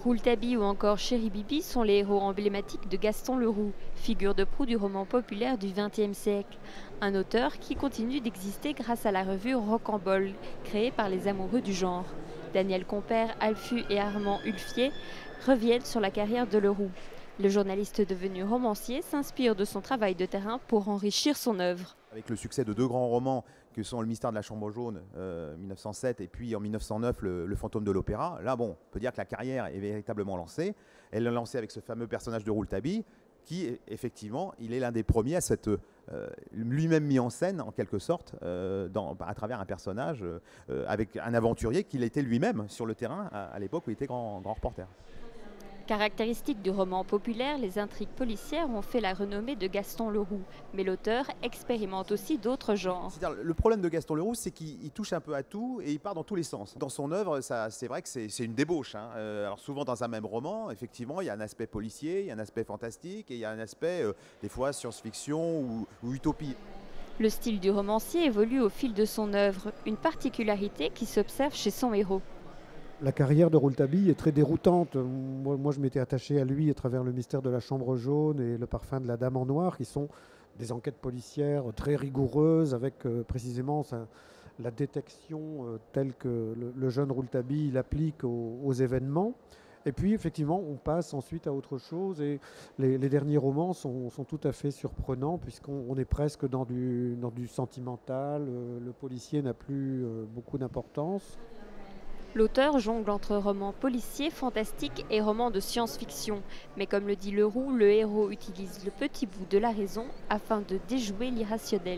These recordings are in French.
Rouletabille ou encore Chéri Bibi sont les héros emblématiques de Gaston Leroux, figure de proue du roman populaire du XXe siècle. Un auteur qui continue d'exister grâce à la revue Rocambole, créée par les amoureux du genre. Daniel Compère, Alfu et Armand Ulfier reviennent sur la carrière de Leroux. Le journaliste devenu romancier s'inspire de son travail de terrain pour enrichir son œuvre. Avec le succès de deux grands romans que sont Le mystère de la chambre jaune, 1907, et puis en 1909, Le fantôme de l'opéra, là, bon, on peut dire que la carrière est véritablement lancée. Elle l'a lancée avec ce fameux personnage de Rouletabille, qui, effectivement, il est l'un des premiers à s'être lui-même mis en scène, en quelque sorte, à travers un personnage, avec un aventurier qu'il était lui-même sur le terrain à l'époque où il était grand reporter. Caractéristique du roman populaire, les intrigues policières ont fait la renommée de Gaston Leroux. Mais l'auteur expérimente aussi d'autres genres. Le problème de Gaston Leroux, c'est qu'il touche un peu à tout et il part dans tous les sens. Dans son œuvre, c'est vrai que c'est une débauche. Alors souvent dans un même roman, effectivement, il y a un aspect policier, il y a un aspect fantastique et il y a un aspect, des fois, science-fiction ou utopie. Le style du romancier évolue au fil de son œuvre, une particularité qui s'observe chez son héros. La carrière de Rouletabille est très déroutante. Moi, je m'étais attaché à lui à travers Le mystère de la chambre jaune et Le parfum de la dame en noir, qui sont des enquêtes policières très rigoureuses, avec précisément la détection telle que le jeune Rouletabille l'applique aux événements. Et puis, effectivement, on passe ensuite à autre chose. Et les derniers romans sont tout à fait surprenants, puisqu'on est presque dans du sentimental. Le policier n'a plus beaucoup d'importance. L'auteur jongle entre romans policiers, fantastiques et romans de science-fiction. Mais comme le dit Leroux, le héros utilise le petit bout de la raison afin de déjouer l'irrationnel.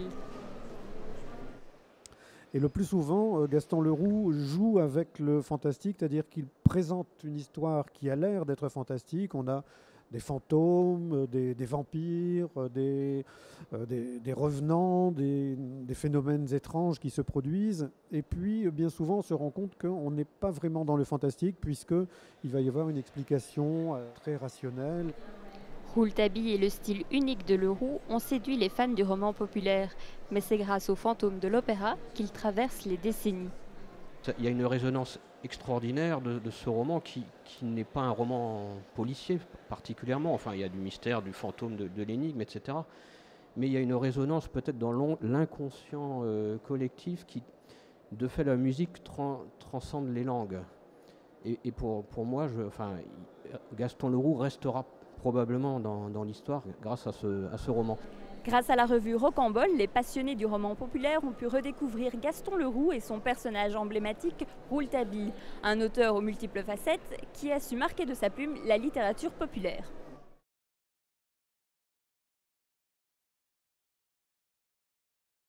Et le plus souvent, Gaston Leroux joue avec le fantastique, c'est-à-dire qu'il présente une histoire qui a l'air d'être fantastique. On a des fantômes, des vampires, des revenants, des phénomènes étranges qui se produisent. Et puis, bien souvent, on se rend compte qu'on n'est pas vraiment dans le fantastique, puisqu'il va y avoir une explication très rationnelle. Rouletabille et le style unique de Leroux ont séduit les fans du roman populaire. Mais c'est grâce aux fantômes de l'opéra qu'il traverse les décennies. Il y a une résonance extraordinaire de ce roman qui n'est pas un roman policier particulièrement. Enfin, il y a du mystère, du fantôme, de l'énigme, etc. Mais il y a une résonance peut-être dans l'inconscient collectif qui, de fait, la musique transcende les langues. Et pour moi, Gaston Leroux restera probablement dans l'histoire grâce à ce roman. Grâce à la revue Rocambole, les passionnés du roman populaire ont pu redécouvrir Gaston Leroux et son personnage emblématique, Rouletabille, un auteur aux multiples facettes qui a su marquer de sa plume la littérature populaire.